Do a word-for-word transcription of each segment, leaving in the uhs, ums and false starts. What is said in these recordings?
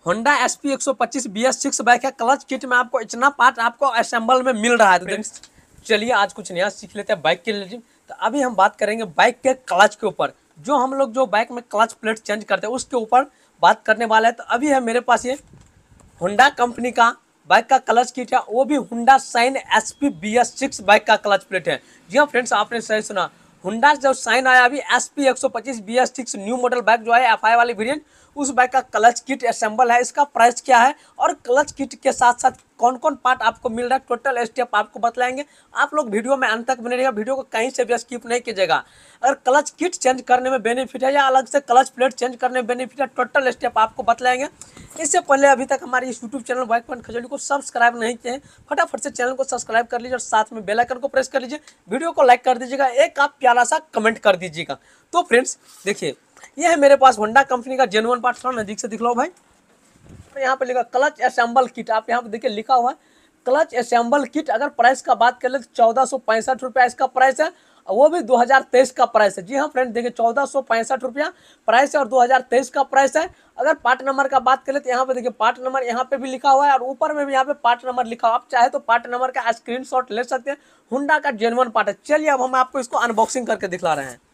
Honda S P एक सौ पच्चीस बी एस सिक्स बाइक है। क्लच किट में आपको इतना पार्ट आपको असेंबल में मिल रहा है। तो चलिए आज कुछ नया सीख लेते हैं बाइक के रिलेटेड। तो अभी हम बात करेंगे बाइक के क्लच के ऊपर, जो हम लोग जो बाइक में क्लच प्लेट चेंज करते हैं उसके ऊपर बात करने वाला है। तो अभी है मेरे पास ये होंडा कंपनी का बाइक का क्लच किट है, वो भी Honda Shine S P B S six bike का क्लच प्लेट है। जी हाँ फ्रेंड्स, आपने सही सुना, होंडा जो शाइन आया अभी एस पी एक सौ पच्चीस B S six new model bike जो है एफ आई वाली वेरिएंट, उस बाइक का क्लच किट असेंबल है। इसका प्राइस क्या है और क्लच किट के साथ साथ कौन कौन पार्ट आपको मिल रहा है, टोटल स्टेप आपको बतलाएंगे। आप लोग वीडियो में अंत तक बने रहिएगा, वीडियो को कहीं से भी स्किप नहीं कीजिएगा। अगर क्लच किट चेंज करने में बेनिफिट है या अलग से क्लच प्लेट चेंज करने में बेनिफिट है, टोटल स्टेप आपको बतलाएंगे। इससे पहले अभी तक हमारे इस YouTube channel bike point Khajauli को सब्सक्राइब नहीं किए हैं, फटाफट से चैनल को सब्सक्राइब कर लीजिए और साथ में बेल आइकन को प्रेस कर लीजिए, वीडियो को लाइक कर दीजिएगा, एक आप प्यारा सा कमेंट कर दीजिएगा। तो फ्रेंड्स देखिए, ये है मेरे पास होंडा कंपनी का जेन्युइन पार्ट। थोड़ा नजदीक से दिख लो भाई, तो यहाँ पे लिखा क्लच असेंबल किट, आप यहाँ पे देखिए लिखा हुआ है क्लच असेंबल किट। अगर प्राइस का बात कर ले तो चौदह सौ पैंसठ रुपया इसका प्राइस है, वो भी दो हज़ार तेईस का प्राइस है। जी हाँ फ्रेंड, देखिए चौदह सौ पैंसठ रुपया प्राइस है और दो हज़ार तेईस का प्राइस है। अगर पार्ट नंबर का बात करें तो यहाँ पे देखिए पार्ट नंबर यहाँ पे भी लिखा हुआ है और ऊपर में भी यहाँ पे पार्ट नंबर लिखा हुआ है। आप चाहे तो पार्ट नंबर का स्क्रीनशॉट ले सकते हैं, होंडा का जेन्युइन पार्ट है। चलिए अब हम आपको इसको अनबॉक्सिंग करके दिखला रहे हैं।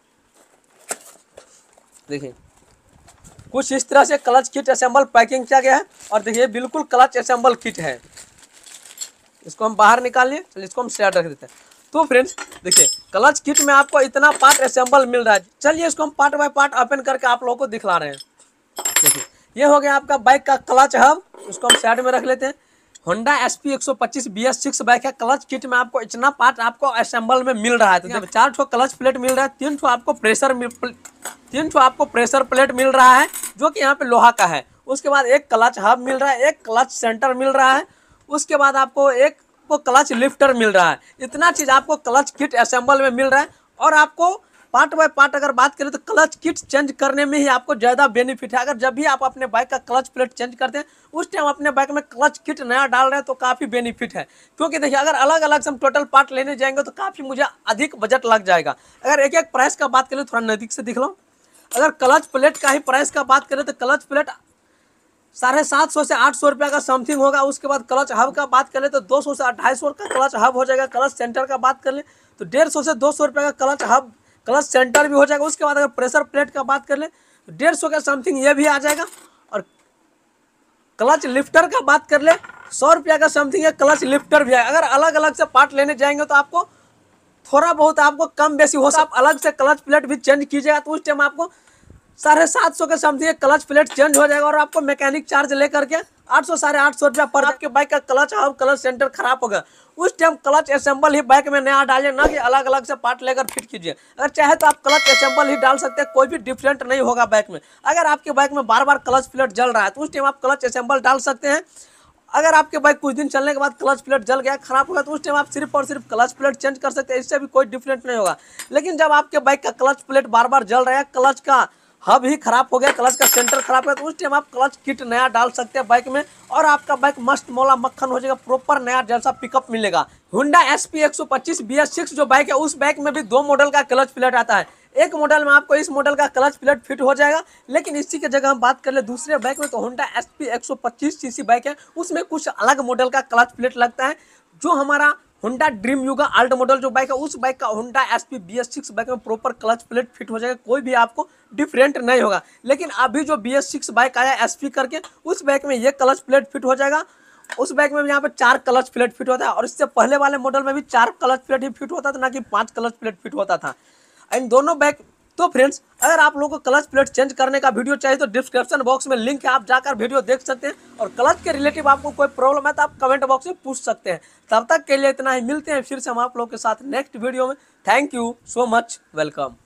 देखिए कुछ इस तरह से क्लच किट असेंबल पैकिंग किया गया है और देखिए बिल्कुल क्लच असेंबल किट है। इसको हम बाहर निकाल लिए, चलिए इसको हम साइड रख देते हैं। तो फ्रेंड्स देखिए क्लच किट में आपको इतना पार्ट असेंबल मिल रहा है। चलिए इसको हम पार्ट बाय पार्ट ओपन करके आप लोगों को दिखला रहे हैं। देखिए ये हो गया आपका बाइक का क्लच हब, इसको हम साइड में रख लेते हैं। होंडा एस पी एक सौ पच्चीस बी एस सिक्स बाइक है। क्लच किट में आपको इतना पार्ट आपको असेंबल में मिल रहा है। तो देखिए चार ठो क्लच प्लेट मिल रहा है, तीन ठो आपको प्रेशर तीन ठो आपको प्रेशर प्लेट मिल रहा है जो कि यहाँ पे लोहा का है। उसके बाद एक क्लच हब मिल रहा है, एक क्लच सेंटर मिल रहा है, उसके बाद आपको एक को क्लच लिफ्टर मिल रहा है। इतना चीज आपको क्लच किट असेंबल में मिल रहा है। और आपको पार्ट बाय पार्ट अगर बात करें तो क्लच किट चेंज करने में ही आपको ज़्यादा बेनिफिट है। अगर जब भी आप अपने बाइक का क्लच प्लेट चेंज करते हैं उस टाइम अपने बाइक में क्लच किट नया डाल रहे हैं तो काफ़ी बेनिफिट है। क्योंकि देखिए अगर अलग अलग से हम टोटल पार्ट लेने जाएंगे तो काफ़ी मुझे अधिक बजट लग जाएगा। अगर एक एक प्राइस का बात करें, थोड़ा नज़दीक से दिख लो, अगर क्लच प्लेट का ही प्राइस का बात करें तो क्लच प्लेट साढ़े सात सौ से आठ सौ रुपया का समथिंग होगा। उसके बाद क्लच हब का बात कर ले तो दो सौ से अढ़ाई सौ का क्लच हब हो जाएगा। क्लच सेंटर का बात कर ले तो डेढ़ सौ से दो सौ रुपये का क्लच हब क्लच सेंटर भी हो जाएगा। उसके बाद अगर प्रेशर प्लेट का बात कर ले तो डेढ़ सौ का समथिंग ये भी आ जाएगा। और क्लच लिफ्टर का बात कर ले सौ रुपया का समथिंग है, क्लच लिफ्टर भी है। अगर अलग अलग से पार्ट लेने जाएंगे तो आपको थोड़ा बहुत आपको कम बेसी हो सकता है। आप अलग से क्लच प्लेट भी चेंज कीजिएगा तो उस टाइम आपको साढ़े सात सौ के समथिंग क्लच प्लेट चेंज हो जाएगा और आपको मैकेनिक चार्ज लेकर के आठ सौ साढ़े आठ सौ रुपया पर। आपके बाइक का क्लच हब क्लच सेंटर खराब होगा उस टाइम क्लच असेंबल ही बाइक में नया डालिए, ना कि अलग अलग से पार्ट लेकर फिट कीजिए। अगर चाहे तो आप क्लच असेंबल ही डाल सकते हैं, कोई भी डिफरेंट नहीं होगा बाइक में। अगर आपके बाइक में बार बार क्लच प्लेट जल रहा है तो उस टाइम आप क्लच असेंबल डाल सकते हैं। अगर आपके बाइक कुछ दिन चलने के बाद क्लच प्लेट जल गया, खराब होगा, तो उस टाइम आप सिर्फ और सिर्फ क्लच प्लेट चेंज कर सकते हैं, इससे भी कोई डिफरेंट नहीं होगा। लेकिन जब आपके बाइक का क्लच प्लेट बार बार जल रहा है, क्लच का हब ही खराब हो गया, क्लच का सेंटर खराब है, तो उस टाइम आप क्लच किट नया डाल सकते हैं बाइक में और आपका बाइक मस्त मौला मक्खन हो जाएगा, प्रॉपर नया जैसा पिकअप मिलेगा। होंडा एस पी एक सौ पच्चीस बी एस सिक्स जो बाइक है उस बाइक में भी दो मॉडल का क्लच प्लेट आता है। एक मॉडल में आपको इस मॉडल का क्लच प्लेट फिट हो जाएगा, लेकिन इसी की जगह हम बात कर ले दूसरे बाइक में तो होंडा एस पी एक सौ पच्चीस सीसी बाइक है, उसमें कुछ अलग मॉडल का क्लच प्लेट लगता है। जो हमारा Honda Dream Yuga old model जो बाइक है उस बाइक का Honda S P B S six bike में प्रॉपर क्लच प्लेट फिट हो जाएगा, कोई भी आपको डिफरेंट नहीं होगा। लेकिन अभी जो बी एस सिक्स बाइक आया एस पी करके उस बाइक में ये क्लच प्लेट फिट हो जाएगा। उस बाइक में भी यहाँ पे चार क्लच प्लेट फिट होता है और इससे पहले वाले मॉडल में भी चार क्लच प्लेट ही फिट होता था, ना कि पांच क्लच प्लेट फिट होता था इन दोनों बाइक। तो फ्रेंड्स अगर आप लोगों को क्लच प्लेट चेंज करने का वीडियो चाहिए तो डिस्क्रिप्शन बॉक्स में लिंक है, आप जाकर वीडियो देख सकते हैं। और क्लच के रिलेटिव आपको कोई प्रॉब्लम है तो आप कमेंट बॉक्स में पूछ सकते हैं। तब तक के लिए इतना ही, मिलते हैं फिर से हम आप लोगों के साथ नेक्स्ट वीडियो में। Thank you so much, welcome.